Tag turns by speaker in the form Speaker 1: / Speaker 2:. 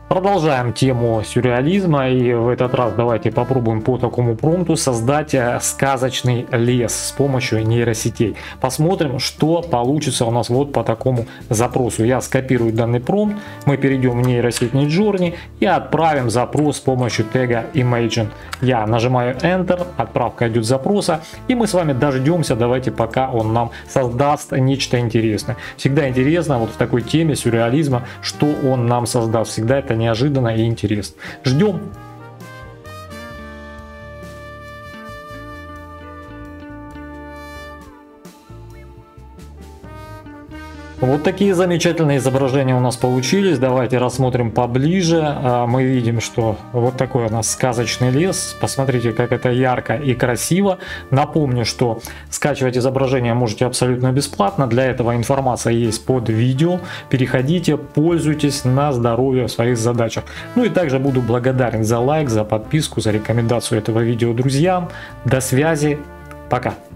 Speaker 1: Продолжаем тему сюрреализма, и в этот раз давайте попробуем по такому промпту создать сказочный лес с помощью нейросетей. Посмотрим, что получится у нас вот по такому запросу. Я скопирую данный промпт, мы перейдем в нейросеть Midjourney и отправим запрос с помощью тега Imagine. Я нажимаю Enter, отправка идет запроса, и мы с вами дождемся, давайте, пока он нам создаст нечто интересное. Всегда интересно вот в такой теме сюрреализма, что он нам создаст. Всегда это неожиданно и интересно. Ждем. Вот такие замечательные изображения у нас получились. Давайте рассмотрим поближе. Мы видим, что вот такой у нас сказочный лес. Посмотрите, как это ярко и красиво. Напомню, что скачивать изображения можете абсолютно бесплатно. Для этого информация есть под видео. Переходите, пользуйтесь на здоровье в своих задачах. Ну и также буду благодарен за лайк, за подписку, за рекомендацию этого видео друзьям. До связи. Пока.